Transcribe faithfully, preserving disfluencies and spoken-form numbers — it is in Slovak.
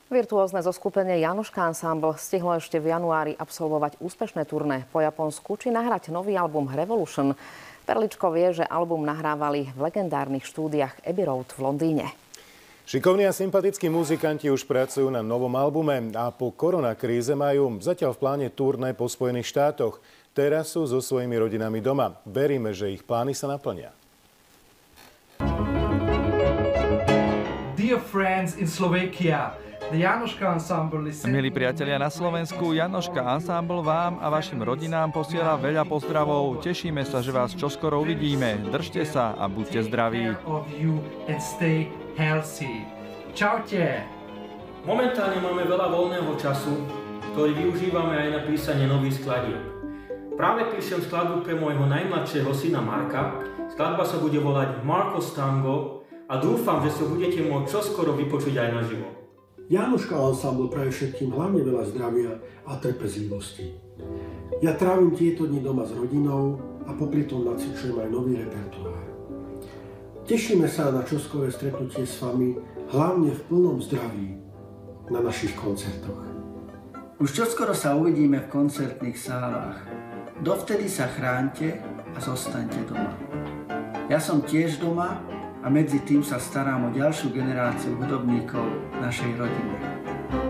Virtuózne zoskupenie Janoška Ensemble stihlo ešte v januári absolvovať úspešné turné po Japonsku či nahrať nový album Revolution. Perličko vie, že album nahrávali v legendárnych štúdiách Abbey Road v Londýne. Šikovní a sympatickí muzikanti už pracujú na novom albume a po koronakríze majú zatiaľ v pláne turné po Spojených štátoch. Teraz sú so svojimi rodinami doma. Veríme, že ich plány sa naplnia. Dear friends in Slovakia, the Janoška Ensemble is... Milí priatelia na Slovensku, Janoška Ensemble vám a vašim rodinám posiela veľa pozdravov. Tešíme sa, že vás čoskoro uvidíme. Držte sa a buďte zdraví. Čaute. Momentálne máme veľa voľného času, ktorý využívame aj na písanie nových skladieb. Práve píšem skladbu pre môjho najmladšieho syna Marka. Skladba sa bude volať Marco's Tango a dúfam, že sa budete môcť čoskoro vypočuť aj naživo. Janoška Ensemble praje všetkým hlavne veľa zdravia a trpezlivosti. Ja trávim tieto dni doma s rodinou a popri tom nacvičujem aj nový repertoár. Tešíme sa na čoskoré stretnutie s vami, hlavne v plnom zdraví na našich koncertoch. Už čoskoro sa uvidíme v koncertných sálach. Dovtedy sa chránte a zostaňte doma. Ja som tiež doma a medzi tým sa starám o ďalšiu generáciu hudobníkov našej rodiny.